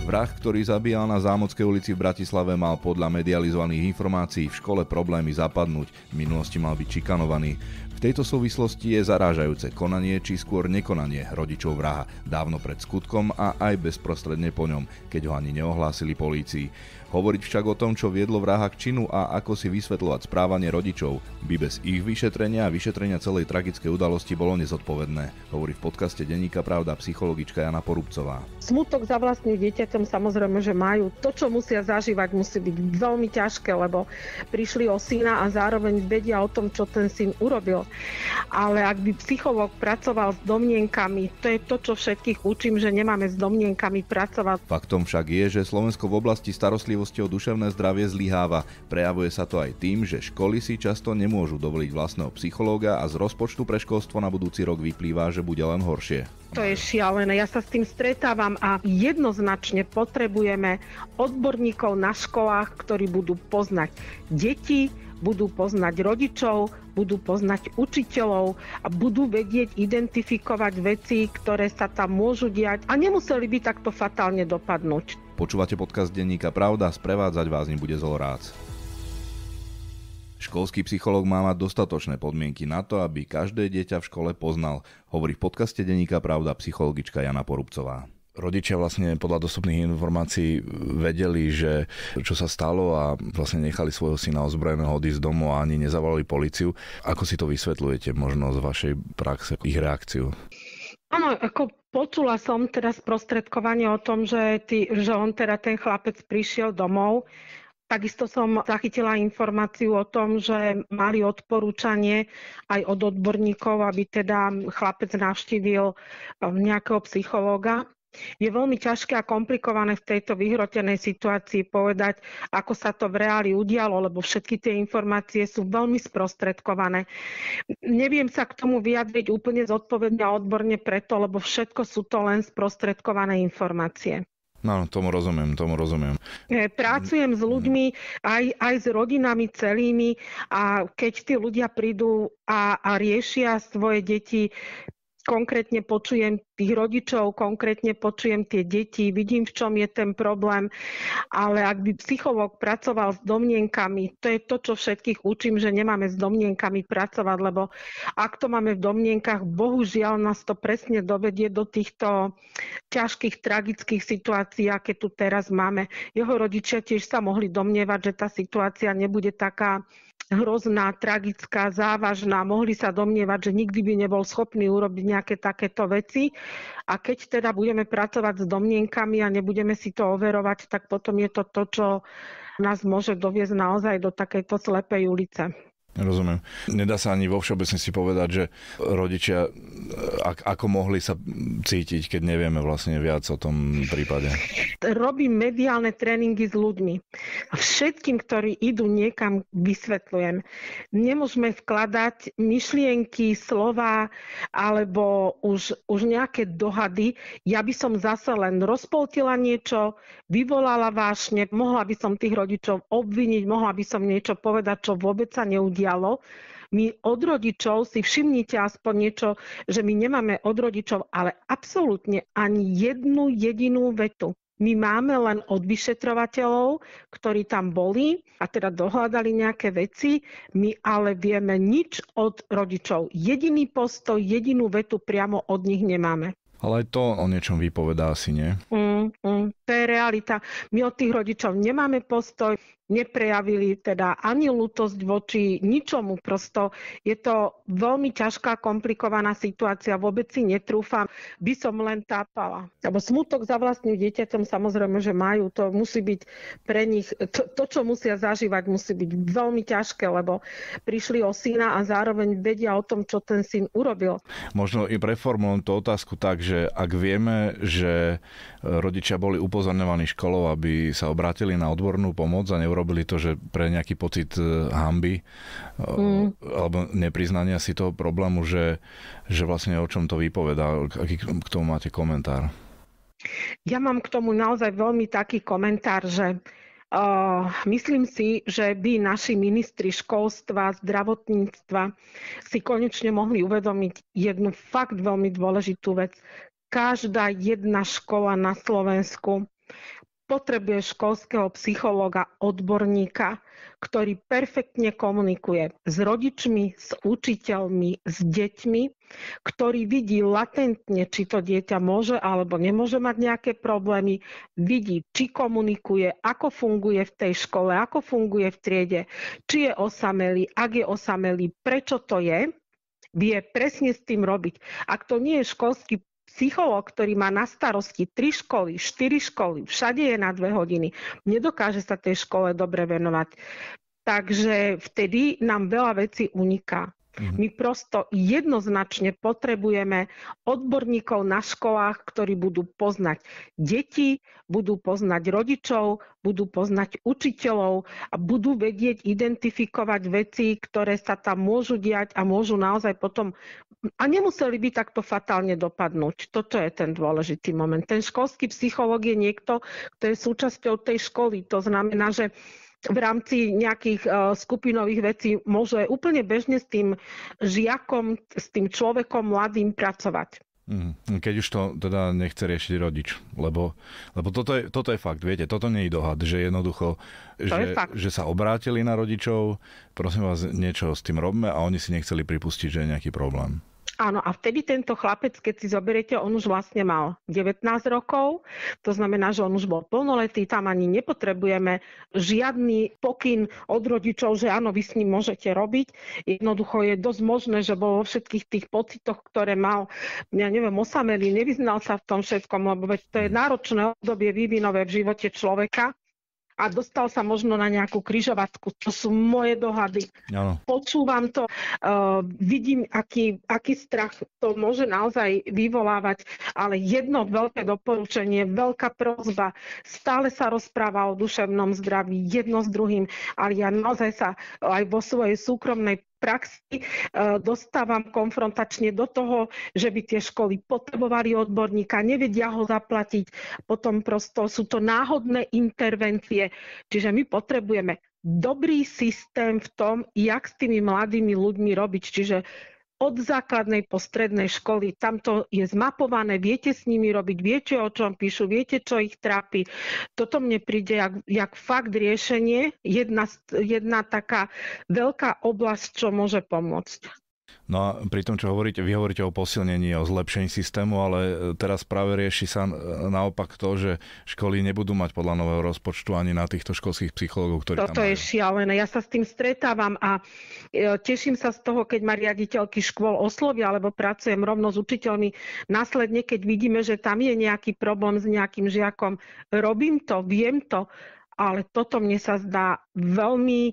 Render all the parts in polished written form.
Vrah, ktorý zabíjal na Zámodskej ulici v Bratislave, mal podľa medializovaných informácií v škole problémy zapadnúť. V minulosti mal byť šikanovaný. V tejto súvislosti je zarážajúce konanie či skôr nekonanie rodičov vraha dávno pred skutkom a aj bezprostredne po ňom, keď ho ani neohlásili polícii. Hovoriť však o tom, čo viedlo vraha k činu a ako si vysvetľovať správanie rodičov, by bez ich vyšetrenia a vyšetrenia celej tragickej udalosti bolo nezodpovedné, hovorí v podcaste denníka Pravda psychologička Jana Porubcová. Smutok za vlastným dieťaťom samozrejme, že majú. To, čo musia zažívať, musí byť veľmi ťažké, lebo prišli o syna a zároveň vedia o tom, čo ten syn urobil. Ale ak by psychológ pracoval s domnienkami, to je to, čo všetkých učím, že nemáme s domnienkami pracovať. Faktom však je, že Slovensko v oblasti starostlivosti o duševné zdravie zlyháva. Prejavuje sa to aj tým, že školy si často nemôžu dovoliť vlastného psychológa a z rozpočtu pre školstvo na budúci rok vyplýva, že bude len horšie. To je šialené, ja sa s tým stretávam a jednoznačne potrebujeme odborníkov na školách, ktorí budú poznať deti, budú poznať rodičov, budú poznať učiteľov a budú vedieť identifikovať veci, ktoré sa tam môžu diať a nemuseli by takto fatálne dopadnúť. Počúvate podcast denníka Pravda, sprevádzať vás nebude Zolorác. Školský psychológ má mať dostatočné podmienky na to, aby každé dieťa v škole poznal, hovorí v podcaste denníka Pravda psychologička Jana Porubcová. Rodičia vlastne podľa dostupných informácií vedeli, že čo sa stalo a vlastne nechali svojho syna ozbrojeného odísť z domu a ani nezavolali políciu. Ako si to vysvetľujete možno z vašej praxe, ich reakciu? Áno, ako počula som teraz sprostredkovanie o tom, že ten chlapec prišiel domov. Takisto som zachytila informáciu o tom, že mali odporúčanie aj od odborníkov, aby teda chlapec navštívil nejakého psychológa. Je veľmi ťažké a komplikované v tejto vyhrotenej situácii povedať, ako sa to v reáli udialo, lebo všetky tie informácie sú veľmi sprostredkované. Neviem sa k tomu vyjadriť úplne zodpovedne a odborne preto, lebo všetko sú to len sprostredkované informácie. No, tomu rozumiem. Pracujem s ľuďmi, aj s rodinami celými a keď tí ľudia prídu a riešia svoje deti, konkrétne počujem tých rodičov, konkrétne počujem tie deti, vidím, v čom je ten problém, ale ak by psychológ pracoval s domnienkami, to je to, čo všetkých učím, že nemáme s domnienkami pracovať, lebo ak to máme v domnienkach, bohužiaľ nás to presne dovedie do týchto ťažkých, tragických situácií, aké tu teraz máme. Jeho rodičia tiež sa mohli domnievať, že tá situácia nebude taká hrozná, tragická, závažná. Mohli sa domnievať, že nikdy by nebol schopný urobiť nejaké takéto veci. A keď teda budeme pracovať s domnienkami a nebudeme si to overovať, tak potom je to to, čo nás môže doviesť naozaj do takejto slepej ulice. Rozumiem. Nedá sa ani vo všeobecnosti povedať, že rodičia ako mohli sa cítiť, keď nevieme vlastne viac o tom prípade. Robím mediálne tréningy s ľuďmi. Všetkým, ktorí idú niekam, vysvetľujem. Nemôžeme vkladať myšlienky, slova alebo už nejaké dohady. Ja by som zase len rozpoltila niečo, vyvolala vášne, mohla by som tých rodičov obviniť, mohla by som niečo povedať, čo vôbec sa neudialo. My od rodičov si všimnite aspoň niečo, že my nemáme od rodičov, ale absolútne ani jednu jedinú vetu. My máme len od vyšetrovateľov, ktorí tam boli a teda dohľadali nejaké veci, my ale vieme nič od rodičov. Jediný postoj, jedinú vetu priamo od nich nemáme. Ale aj to o niečom vypovedá asi, nie? To je realita. My od tých rodičov nemáme postoj, neprejavili teda ani ľútosť voči ničomu. Prosto je to veľmi ťažká, komplikovaná situácia. Vôbec si netrúfam, by som len tápala. Lebo smutok za vlastným dieťaťom samozrejme, že majú. To musí byť pre nich, to, čo musia zažívať, musí byť veľmi ťažké, lebo prišli o syna a zároveň vedia o tom, čo ten syn urobil. Možno i preformulujem tú otázku tak, že ak vieme, že rodičia boli upozorňovaní školou, aby sa obrátili na odbornú pomoc a neurobili to, že pre nejaký pocit hanby alebo nepriznania si toho problému, že vlastne o čom to vypovedá. Aký k tomu máte komentár? Ja mám k tomu naozaj veľmi taký komentár, že myslím si, že by naši ministri školstva, zdravotníctva si konečne mohli uvedomiť jednu fakt veľmi dôležitú vec. Každá jedna škola na Slovensku Potrebuje školského psychológa, odborníka, ktorý perfektne komunikuje s rodičmi, s učiteľmi, s deťmi, ktorý vidí latentne, či to dieťa môže alebo nemôže mať nejaké problémy, vidí, či komunikuje, ako funguje v tej škole, ako funguje v triede, či je osamelý, ak je osamelý, prečo to je, vie presne s tým robiť. Ak to nie je školský psychológ, ktorý má na starosti 3 školy, 4 školy, všade je na 2 hodiny, nedokáže sa tej škole dobre venovať. Takže vtedy nám veľa vecí uniká. My prosto jednoznačne potrebujeme odborníkov na školách, ktorí budú poznať deti, budú poznať rodičov, budú poznať učiteľov a budú vedieť identifikovať veci, ktoré sa tam môžu diať a môžu naozaj potom a nemuseli by takto fatálne dopadnúť. Toto je ten dôležitý moment. Ten školský psychológ je niekto, kto je súčasťou tej školy. To znamená, že v rámci nejakých skupinových vecí môže úplne bežne s tým žiakom, s tým človekom mladým pracovať. Keď už to teda nechce riešiť rodič, lebo toto je fakt, viete, toto nie je dohad, že jednoducho, že sa obrátili na rodičov, prosím vás, niečo s tým robme a oni si nechceli pripustiť, že je nejaký problém. Áno, a vtedy tento chlapec, keď si zoberiete, on už vlastne mal 19 rokov, to znamená, že on už bol plnoletý, tam ani nepotrebujeme žiadny pokyn od rodičov, že áno, vy s ním môžete robiť. Jednoducho je dosť možné, že bol vo všetkých tých pocitoch, ktoré mal, ja neviem, osamelý, nevyznal sa v tom všetkom, lebo veď to je náročné obdobie vývinové v živote človeka. A dostal sa možno na nejakú križovatku. To sú moje dohady. Ano. Počúvam to, vidím, aký strach to môže naozaj vyvolávať, ale jedno veľké doporučenie, veľká prosba, stále sa rozpráva o duševnom zdraví jedno s druhým, ale ja naozaj sa aj vo svojej súkromnej praxi dostávam konfrontačne do toho, že by tie školy potrebovali odborníka, nevedia ho zaplatiť, potom prosto sú to náhodné intervencie. Čiže my potrebujeme dobrý systém v tom, jak s tými mladými ľuďmi robiť. Čiže od základnej po strednej školy, tam to je zmapované, viete s nimi robiť, viete, o čom píšu, viete, čo ich trápi. Toto mne príde jak fakt riešenie, jedna taká veľká oblasť, čo môže pomôcť. No a pri tom, čo hovoríte, vy hovoríte o posilnení, o zlepšení systému, ale teraz práve rieši sa naopak to, že školy nebudú mať podľa nového rozpočtu ani na týchto školských psychológov, ktorí Toto tam majú. Je šialené. Ja sa s tým stretávam a teším sa z toho, keď ma riaditeľky škôl oslovia, alebo pracujem rovno s učiteľmi. Následne, keď vidíme, že tam je nejaký problém s nejakým žiakom, robím to, viem to, ale toto mne sa zdá veľmi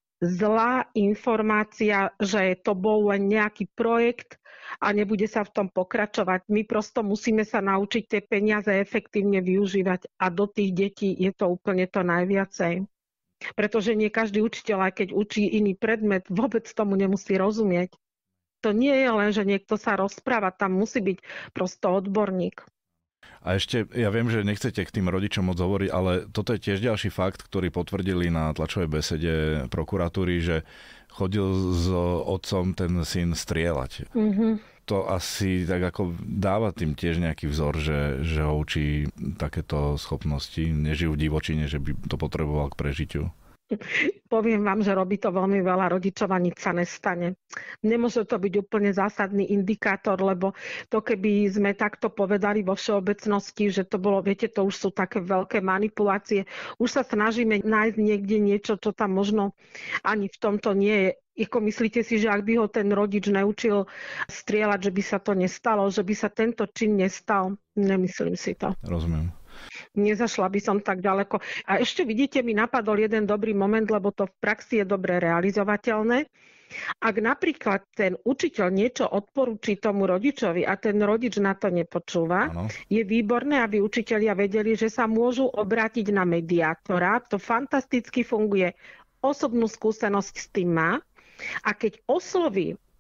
zlá informácia, že to bol len nejaký projekt a nebude sa v tom pokračovať. My prosto musíme sa naučiť tie peniaze efektívne využívať a do tých detí je to úplne to najviacej. Pretože nie každý učiteľ, aj keď učí iný predmet, vôbec tomu nemusí rozumieť. To nie je len, že niekto sa rozpráva, tam musí byť prosto odborník. A ešte, ja viem, že nechcete k tým rodičom moc hovoriť, ale toto je tiež ďalší fakt, ktorý potvrdili na tlačovej besede prokuratúry, že chodil s otcom ten syn strieľať. To asi tak ako dáva tým tiež nejaký vzor, že ho učí takéto schopnosti, nežijú v divočine, že by to potreboval k prežitiu. Poviem vám, že robí to veľmi veľa rodičov a nič sa nestane. Nemôže to byť úplne zásadný indikátor, lebo to keby sme takto povedali vo všeobecnosti, že to bolo, viete, to už sú také veľké manipulácie. Už sa snažíme nájsť niekde niečo, čo tam možno ani v tomto nie je. Myslíte si, že ak by ho ten rodič neučil strieľať, že by sa to nestalo, že by sa tento čin nestal? Nemyslím si to. Rozumiem. Nezašla by som tak ďaleko. A ešte vidíte, mi napadol jeden dobrý moment, lebo to v praxi je dobre realizovateľné. Ak napríklad ten učiteľ niečo odporúči tomu rodičovi a ten rodič na to nepočúva, je výborné, aby učitelia vedeli, že sa môžu obrátiť na mediátora. To fantasticky funguje. Osobnú skúsenosť s tým má. A keď osloví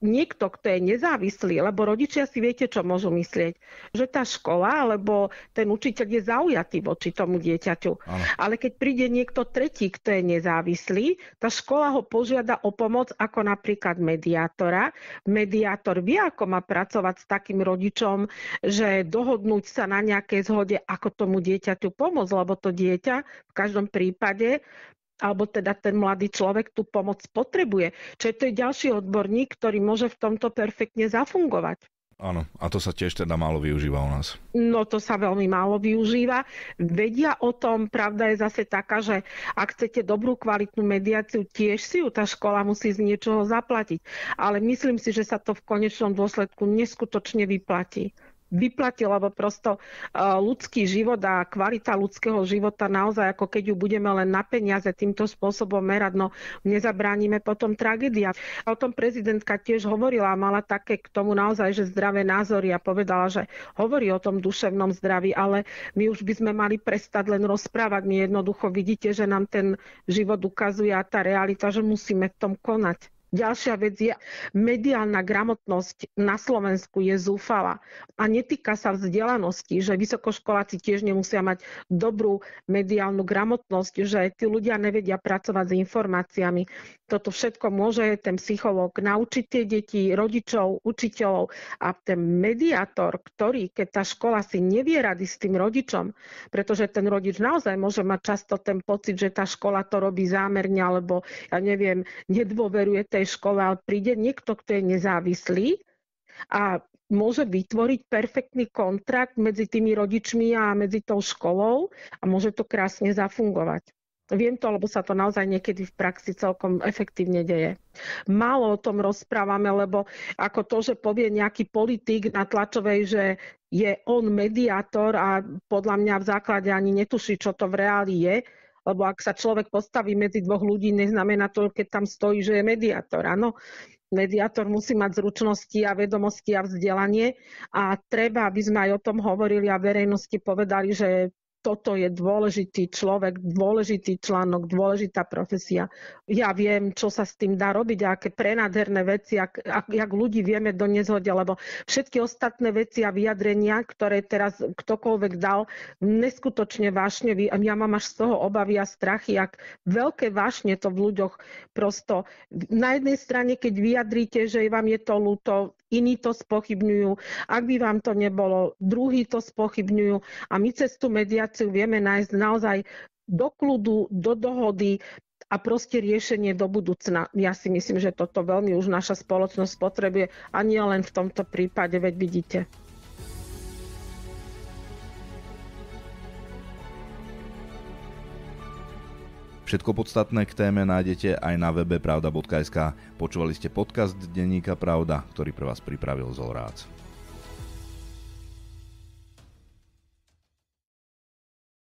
niekto, kto je nezávislý, lebo rodičia si viete, čo môžu myslieť, že tá škola alebo ten učiteľ je zaujatý voči tomu dieťaťu. Áno. Ale keď príde niekto tretí, kto je nezávislý, tá škola ho požiada o pomoc ako napríklad mediátora. Mediátor vie, ako má pracovať s takým rodičom, že dohodnúť sa na nejakej zhode, ako tomu dieťaťu pomôcť, lebo to dieťa v každom prípade alebo teda ten mladý človek tú pomoc potrebuje. Čiže to je ďalší odborník, ktorý môže v tomto perfektne zafungovať. Áno, a to sa tiež teda málo využíva u nás. No to sa veľmi málo využíva. Vedia o tom, pravda je zase taká, že ak chcete dobrú kvalitnú mediáciu, tiež si ju tá škola musí z niečoho zaplatiť. Ale myslím si, že sa to v konečnom dôsledku neskutočne vyplatí. Lebo prosto ľudský život a kvalita ľudského života naozaj, ako keď ju budeme len na peniaze týmto spôsobom merať, no nezabránime potom tragédia. O tom prezidentka tiež hovorila, mala také k tomu naozaj, že zdravé názory a povedala, že hovorí o tom duševnom zdraví, ale my už by sme mali prestať len rozprávať. My jednoducho vidíte, že nám ten život ukazuje a tá realita, že musíme v tom konať. Ďalšia vec je, mediálna gramotnosť na Slovensku je zúfalá a netýka sa vzdelanosti, že vysokoškoláci tiež nemusia mať dobrú mediálnu gramotnosť, že tí ľudia nevedia pracovať s informáciami. Toto všetko môže ten psychológ naučiť tie deti, rodičov, učiteľov a ten mediátor, ktorý, keď tá škola si nevie rady s tým rodičom, pretože ten rodič naozaj môže mať často ten pocit, že tá škola to robí zámerne alebo, ja neviem, nedôveruje tej škole, ale príde niekto, kto je nezávislý a môže vytvoriť perfektný kontrakt medzi tými rodičmi a medzi tou školou a môže to krásne zafungovať. Viem to, lebo sa to naozaj niekedy v praxi celkom efektívne deje. Málo o tom rozprávame, lebo ako to, že povie nejaký politik na tlačovej, že je on mediátor a podľa mňa v základe ani netuší, čo to v reáli je, lebo ak sa človek postaví medzi dvoch ľudí, neznamená to, keď tam stojí, že je mediátor. Áno, mediátor musí mať zručnosti a vedomosti a vzdelanie a treba, aby sme aj o tom hovorili a verejnosti povedali, že toto je dôležitý človek, dôležitý článok, dôležitá profesia. Ja viem, čo sa s tým dá robiť a aké prenádherné veci, jak ľudí vieme do nezhode, lebo všetky ostatné veci a vyjadrenia, ktoré teraz ktokoľvek dal, neskutočne vášne. Ja mám až z toho obavy a strachy, jak veľké vášne to v ľuďoch prosto. Na jednej strane, keď vyjadríte, že vám je to ľúto, iní to spochybňujú. Ak by vám to nebolo, druhí to spochybňujú. A my cez tú mediáciu vieme nájsť naozaj do kľudu, do dohody a proste riešenie do budúcna. Ja si myslím, že toto veľmi už naša spoločnosť potrebuje a nie len v tomto prípade, veď vidíte. Všetko podstatné k téme nájdete aj na webe pravda.sk. Počúvali ste podcast denníka Pravda, ktorý pre vás pripravil Zol Rác.